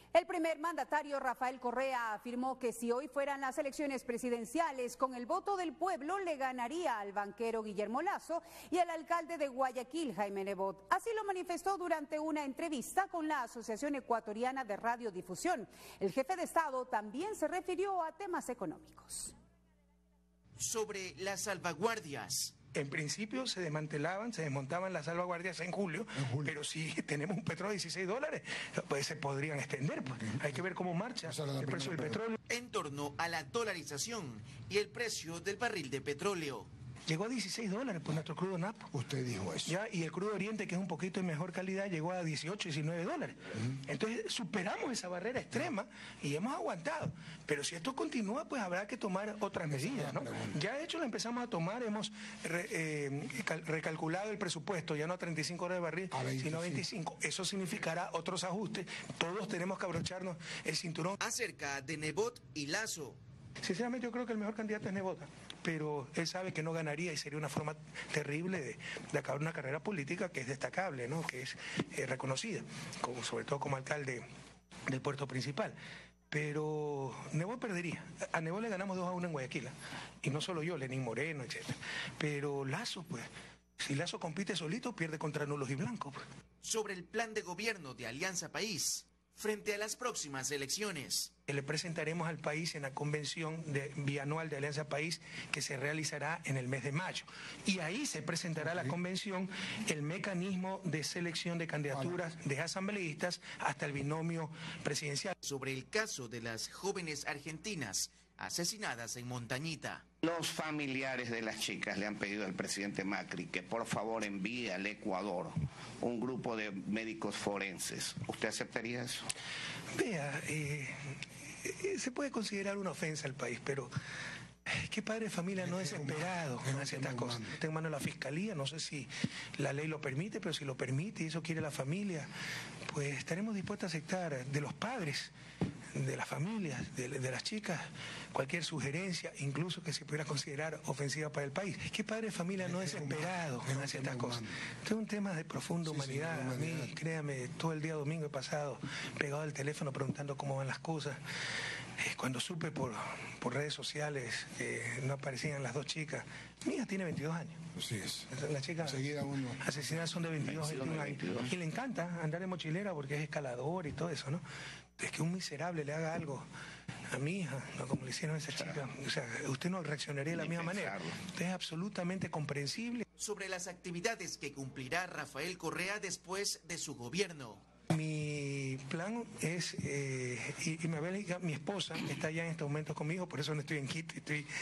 El primer mandatario Rafael Correa afirmó que si hoy fueran las elecciones presidenciales, con el voto del pueblo le ganaría al banquero Guillermo Lasso y al alcalde de Guayaquil, Jaime Nebot. Así lo manifestó durante una entrevista con la Asociación Ecuatoriana de Radiodifusión. El jefe de Estado también se refirió a temas económicos. Sobre las salvaguardias. En principio se desmontaban las salvaguardias en julio, pero si tenemos un petróleo de $16, pues se podrían extender. Pues. Hay que ver cómo marcha el precio del petróleo. En torno a la dolarización y el precio del barril de petróleo. Llegó a $16 por nuestro crudo napo. Usted dijo eso. Ya, y el crudo oriente, que es un poquito de mejor calidad, llegó a $18, $19. Entonces superamos esa barrera extrema y hemos aguantado. Pero si esto continúa, pues habrá que tomar otras medidas, ¿no? Ya de hecho lo empezamos a tomar, hemos recalculado el presupuesto, ya no a $35 de barril, sino a 25. Eso significará otros ajustes. Todos tenemos que abrocharnos el cinturón. Acerca de Nebot y Lasso. Sinceramente yo creo que el mejor candidato es Nebot, pero él sabe que no ganaría y sería una forma terrible de acabar una carrera política que es destacable, ¿no? Que es reconocida, sobre todo como alcalde del puerto principal. Pero Nebot perdería. A Nebot le ganamos 2-1 en Guayaquil, y no solo yo, Lenín Moreno, etc. Pero Lasso, pues, si Lasso compite solito, pierde contra nulos y blancos. Pues. Sobre el plan de gobierno de Alianza País frente a las próximas elecciones. Le presentaremos al país en la convención bianual de Alianza País que se realizará en el mes de mayo. Y ahí se presentará a la convención el mecanismo de selección de candidaturas de asambleístas hasta el binomio presidencial. Sobre el caso de las jóvenes argentinas asesinadas en Montañita. Los familiares de las chicas le han pedido al presidente Macri que por favor envíe al Ecuador un grupo de médicos forenses. ¿Usted aceptaría eso? Vea, se puede considerar una ofensa al país, pero ¿qué padre de familia no es desesperado con estas cosas? Está en manos de la fiscalía, no sé si la ley lo permite, pero si lo permite y eso quiere la familia, pues estaremos dispuestos a aceptar de los padres, de las familias, de las chicas, cualquier sugerencia, incluso que se pudiera considerar ofensiva para el país. ¿Qué padre de familia no es desesperado con estas cosas? Esto es un tema de profunda humanidad. A mí, créame, todo el día domingo he pasado pegado al teléfono preguntando cómo van las cosas. Cuando supe por redes sociales que no aparecían las dos chicas, mi hija tiene 22 años. Así es. Las chicas asesinadas son de 22, 21 años. Y le encanta andar de mochilera porque es escalador y todo eso, ¿no? Es que un miserable le haga algo a mi hija, ¿no? Como le hicieron a esa chica. O sea, usted no reaccionaría de la misma manera. Usted es absolutamente comprensible. Sobre las actividades que cumplirá Rafael Correa después de su gobierno. Mi plan es, y Mabel, mi esposa, está ya en este momento conmigo, por eso no estoy en Quito,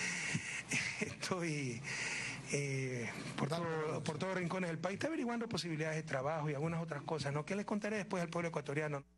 estoy por todos los rincones del país, está averiguando posibilidades de trabajo y algunas otras cosas, ¿no? Que les contaré después al pueblo ecuatoriano.